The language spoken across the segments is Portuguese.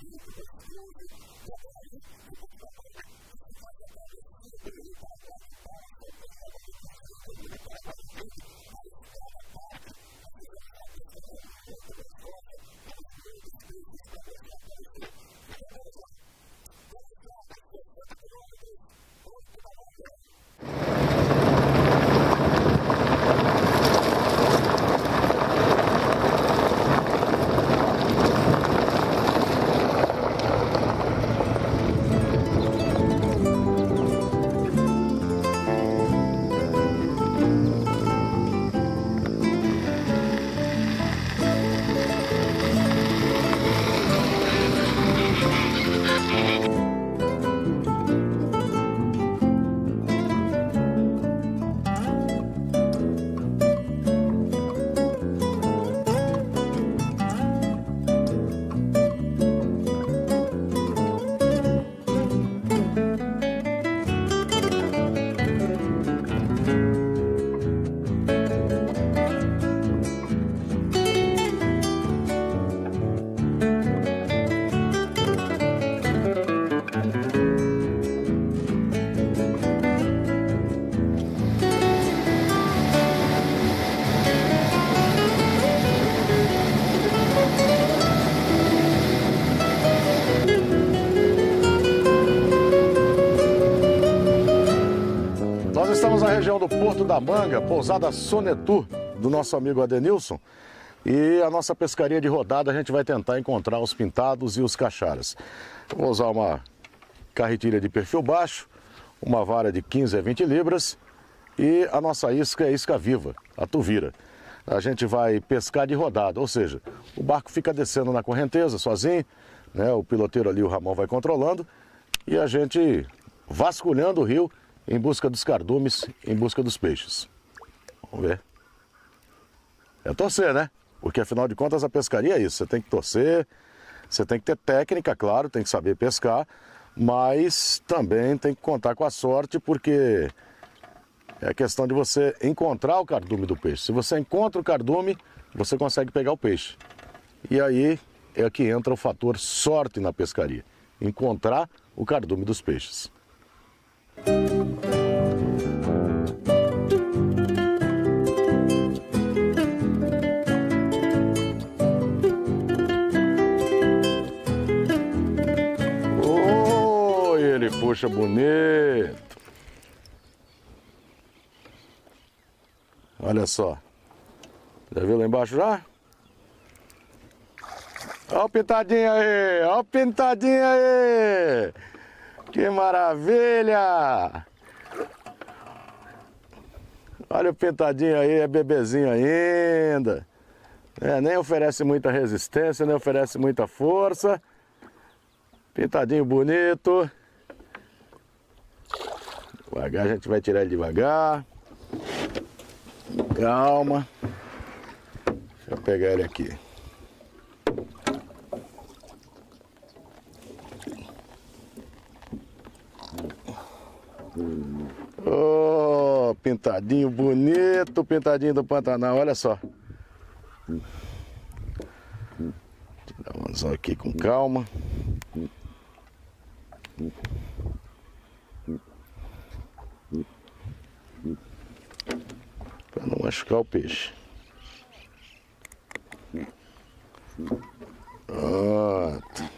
Estamos na região do Porto da Manga, pousada Sonetur, do nosso amigo Adenilson. E a nossa pescaria de rodada, a gente vai tentar encontrar os pintados e os cacharas. Eu vou usar uma carretilha de perfil baixo, uma vara de 15 a 20 libras e a nossa isca é isca viva, a tuvira. A gente vai pescar de rodada, ou seja, o barco fica descendo na correnteza sozinho, né? O piloteiro ali, o Ramon, vai controlando e a gente vasculhando o rio em busca dos cardumes, em busca dos peixes. Vamos ver. É torcer, né? Porque afinal de contas a pescaria é isso. Você tem que torcer, você tem que ter técnica, claro, tem que saber pescar, mas também tem que contar com a sorte, porque é questão de você encontrar o cardume do peixe. Se você encontra o cardume, você consegue pegar o peixe. E aí é que entra o fator sorte na pescaria. Encontrar o cardume dos peixes. Oh, ele puxa bonito. Olha só. Já viu lá embaixo já? Olha o pintadinho aí, olha o pintadinho aí. Que maravilha! Olha o pintadinho aí, é bebezinho ainda. Nem oferece muita resistência, nem oferece muita força. Pintadinho bonito. Devagar, a gente vai tirar ele devagar. Calma. Deixa eu pegar ele aqui. Oh, pintadinho bonito, pintadinho do Pantanal, olha só. Tirar um anzol aqui com calma. Para não machucar o peixe. Pronto.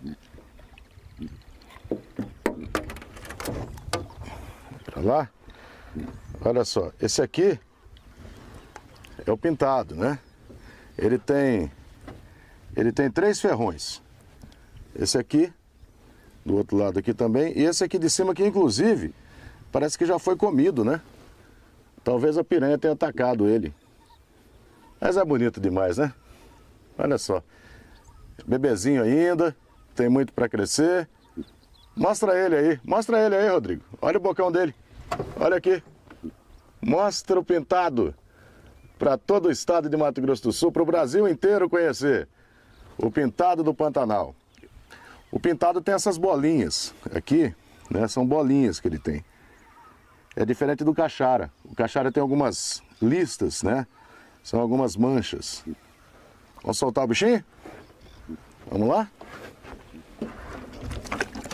Para lá. Olha só, esse aqui é o pintado, né? Ele tem 3 ferrões. Esse aqui, do outro lado aqui também, e esse aqui de cima que inclusive parece que já foi comido, né? Talvez a piranha tenha atacado ele. Mas é bonito demais, né? Olha só. Bebezinho ainda, tem muito para crescer. Mostra ele aí, Rodrigo. Olha o bocão dele. Olha aqui. Mostra o pintado para todo o estado de Mato Grosso do Sul, para o Brasil inteiro conhecer. O pintado do Pantanal. O pintado tem essas bolinhas aqui, né? São bolinhas que ele tem. É diferente do caixara. O caixara tem algumas listas, né? São algumas manchas. Vamos soltar o bichinho? Vamos lá?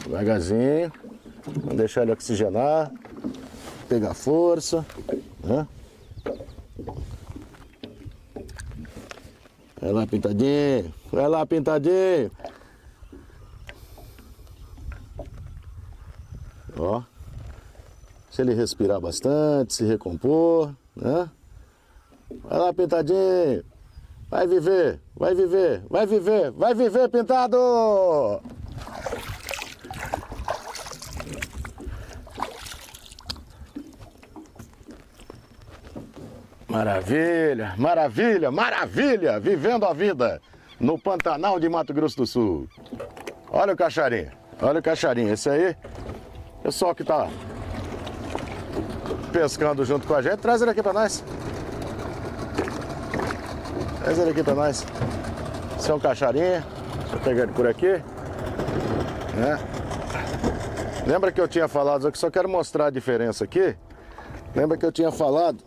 Devagarzinho. Vamos deixar ele oxigenar. Pegar força. Né? Vai lá, pintadinho. Vai lá, pintadinho. Ó. Se ele respirar bastante, se recompor, né? Vai lá, pintadinho. Vai viver, vai viver, vai viver, vai viver, pintado! Maravilha, maravilha, maravilha! Vivendo a vida no Pantanal de Mato Grosso do Sul. Olha o cacharinho, olha o cacharinho. Esse aí, pessoal que tá pescando junto com a gente, traz ele aqui pra nós. Traz ele aqui pra nós. Esse é um cacharinho. Deixa eu pegar ele por aqui. Né? Lembra que eu tinha falado, eu só quero mostrar a diferença aqui. Lembra que eu tinha falado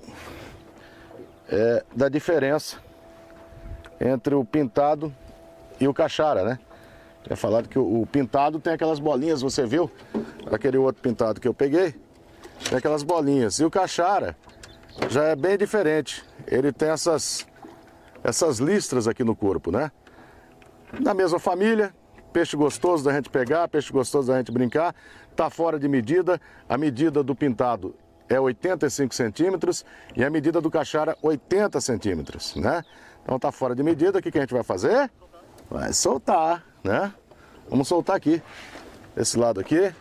da diferença entre o pintado e o cachara, né? Tinha falado que o pintado tem aquelas bolinhas, você viu? Aquele outro pintado que eu peguei, tem aquelas bolinhas. E o cachara já é bem diferente. Ele tem essas listras aqui no corpo, né? Da mesma família, peixe gostoso da gente pegar, peixe gostoso da gente brincar, tá fora de medida. A medida do pintado é 85 centímetros e a medida do cachara 80 centímetros, né? Então tá fora de medida. O que a gente vai fazer? Vai soltar, né? Vamos soltar aqui, esse lado aqui.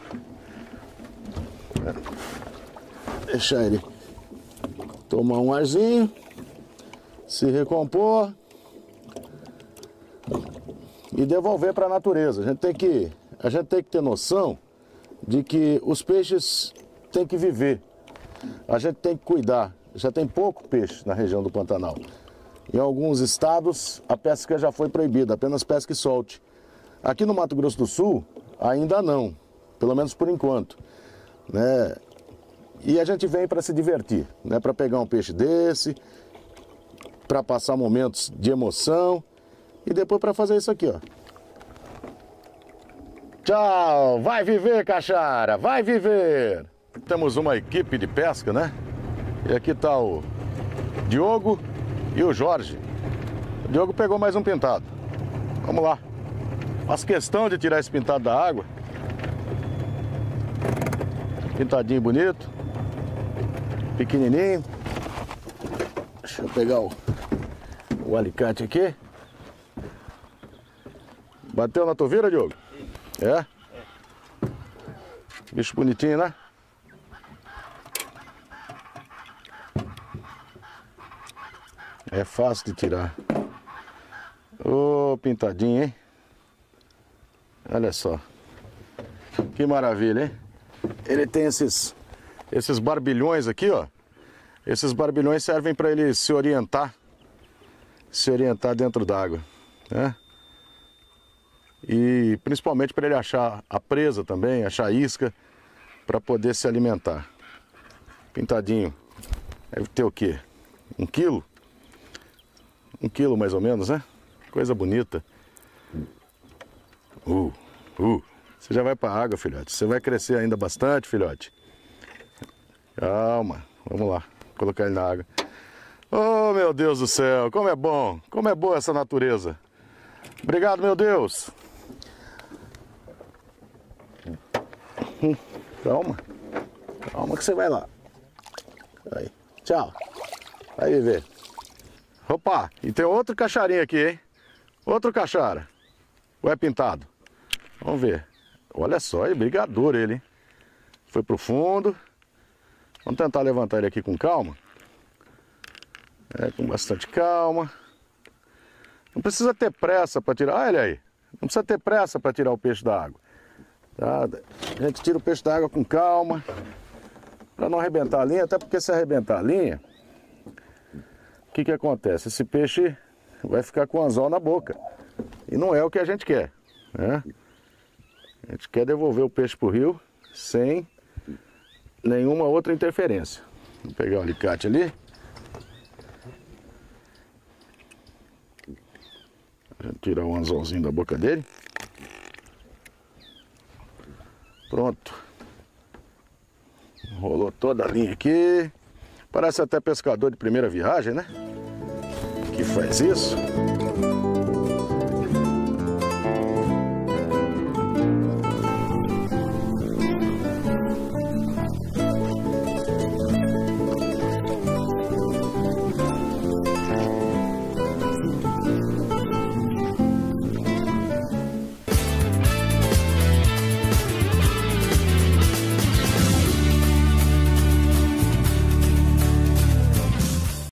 Deixar ele tomar um arzinho, se recompor e devolver para a natureza. A gente tem que ter noção de que os peixes têm que viver. A gente tem que cuidar. Já tem pouco peixe na região do Pantanal. Em alguns estados a pesca já foi proibida, apenas pesca e solte. Aqui no Mato Grosso do Sul ainda não, pelo menos por enquanto, né? E a gente vem para se divertir, né? Para pegar um peixe desse, para passar momentos de emoção e depois para fazer isso aqui, ó. Tchau! Vai viver, cachara! Vai viver! Temos uma equipe de pesca, né? E aqui tá o Diogo e o Jorge. O Diogo pegou mais um pintado. Vamos lá. Faz questão de tirar esse pintado da água. Pintadinho bonito. Pequenininho. Deixa eu pegar o alicate aqui. Bateu na tovira, Diogo? É? Bicho bonitinho, né? É fácil de tirar. Ô, pintadinho, hein? Olha só. Que maravilha, hein? Ele tem esses barbilhões aqui, ó. Esses barbilhões servem para ele se orientar dentro d'água, né? E principalmente para ele achar a presa também, achar a isca, para poder se alimentar. Pintadinho. Deve ter o quê? 1 quilo? 1 quilo mais ou menos, né? Coisa bonita. Você já vai para a água, filhote. Você vai crescer ainda bastante, filhote. Calma. Vamos lá. Vou colocar ele na água. Oh, meu Deus do céu. Como é bom. Como é boa essa natureza. Obrigado, meu Deus. Calma. Calma que você vai lá. Aí. Tchau. Vai viver. Opa, e tem outro cacharinho aqui, hein? Outro cachara. Ou é pintado? Vamos ver. Olha só, é brigador ele, hein? Foi pro fundo. Vamos tentar levantar ele aqui com calma. Com bastante calma. Não precisa ter pressa para tirar. Olha aí. Não precisa ter pressa para tirar o peixe da água. Tá? A gente tira o peixe da água com calma. Para não arrebentar a linha. Até porque se arrebentar a linha, o que acontece? Esse peixe vai ficar com o anzol na boca. E não é o que a gente quer, né? A gente quer devolver o peixe para o rio sem nenhuma outra interferência. Vou pegar o alicate ali. Tirar o anzolzinho da boca dele. Pronto. Rolou toda a linha aqui. Parece até pescador de primeira viagem, né? Que faz isso.